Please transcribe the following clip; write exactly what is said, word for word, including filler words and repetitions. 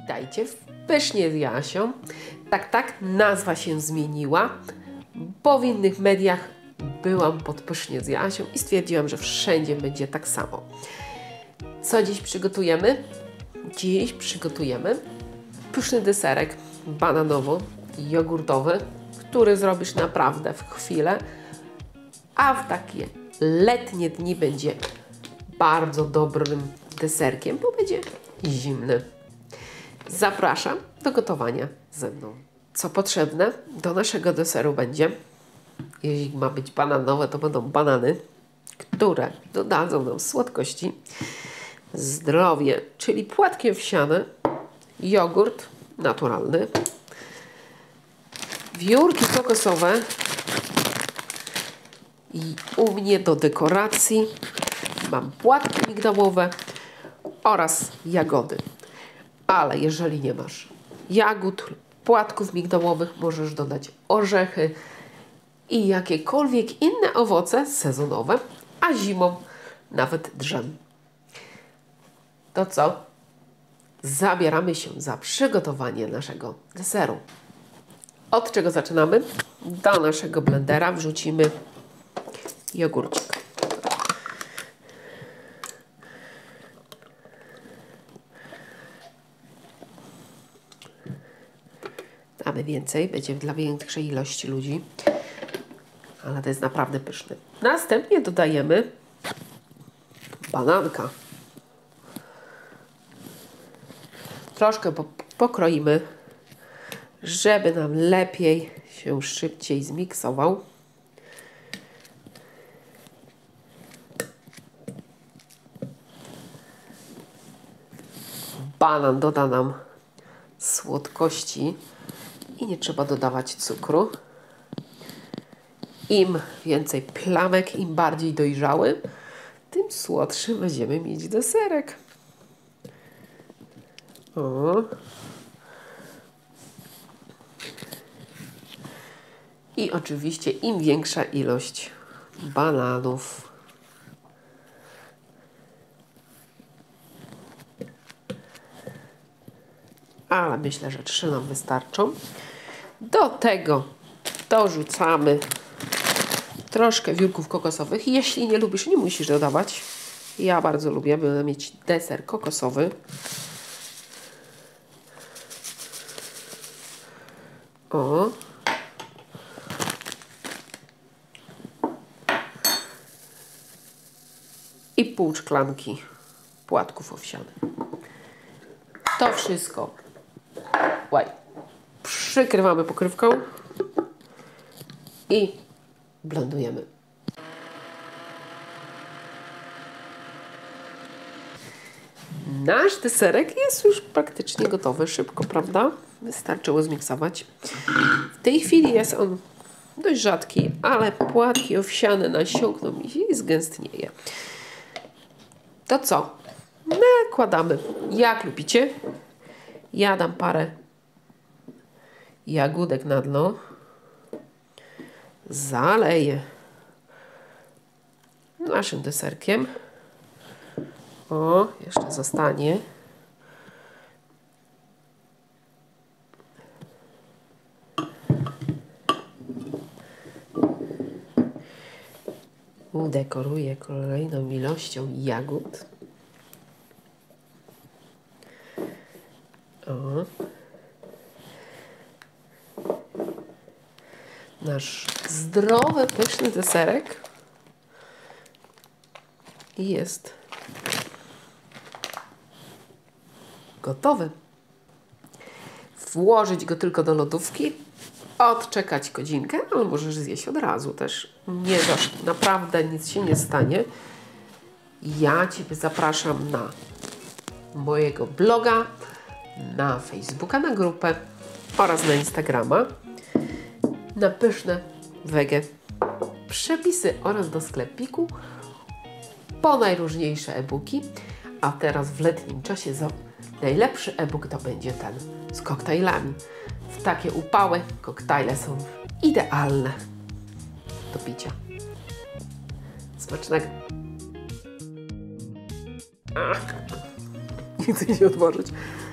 Witajcie w Pysznie z Jasią. Tak, tak, nazwa się zmieniła, bo w innych mediach byłam pod Pysznie z Jasią i stwierdziłam, że wszędzie będzie tak samo. Co dziś przygotujemy? Dziś przygotujemy pyszny deserek bananowo-jogurtowy, który zrobisz naprawdę w chwilę, a w takie letnie dni będzie bardzo dobrym deserkiem, bo będzie zimny. Zapraszam do gotowania ze mną. Co potrzebne do naszego deseru będzie, jeśli ma być bananowe, to będą banany, które dodadzą nam słodkości, zdrowie, czyli płatki owsiane, jogurt naturalny, wiórki kokosowe i u mnie do dekoracji mam płatki migdałowe oraz jagody. Ale jeżeli nie masz jagód, płatków migdałowych, możesz dodać orzechy i jakiekolwiek inne owoce sezonowe, a zimą nawet drzem. To co? Zabieramy się za przygotowanie naszego deseru. Od czego zaczynamy? Do naszego blendera wrzucimy jogurcik. Damy więcej, będzie dla większej ilości ludzi, ale to jest naprawdę pyszne. Następnie dodajemy bananka. Troszkę pokroimy, żeby nam lepiej się szybciej zmiksował. Banan doda nam słodkości i nie trzeba dodawać cukru. Im więcej plamek, im bardziej dojrzały, tym słodszy będziemy mieć deserek. O. I oczywiście im większa ilość bananów. Ale myślę, że trzy nam wystarczą. Do tego dorzucamy troszkę wiórków kokosowych. Jeśli nie lubisz, nie musisz dodawać. Ja bardzo lubię, by mieć deser kokosowy. O. I pół szklanki płatków owsianych. To wszystko Łaj. przykrywamy pokrywką i blendujemy. Nasz deserek jest już praktycznie gotowy, szybko, prawda? Wystarczyło zmiksować. W tej chwili jest on dość rzadki, ale płatki owsiane nasiąkną mi się i zgęstnieje. To co? Nakładamy jak lubicie. Ja dam parę jagódek na dno. Zaleję naszym deserkiem. O, jeszcze zostanie. Udekoruję kolejną ilością jagód. O. Nasz zdrowy, pyszny deserek jest gotowy. Włożyć go tylko do lodówki, odczekać godzinkę, ale możesz zjeść od razu też. Nie, naprawdę nic się nie stanie. Ja Ciebie zapraszam na mojego bloga, na Facebooka, na grupę oraz na Instagrama, na pyszne wege przepisy oraz do sklepiku po najróżniejsze e-booki. A teraz w letnim czasie za najlepszy e-book to będzie ten z koktajlami. W takie upały koktajle są idealne do picia. Smacznego! Ach, nie chcę się otworzyć.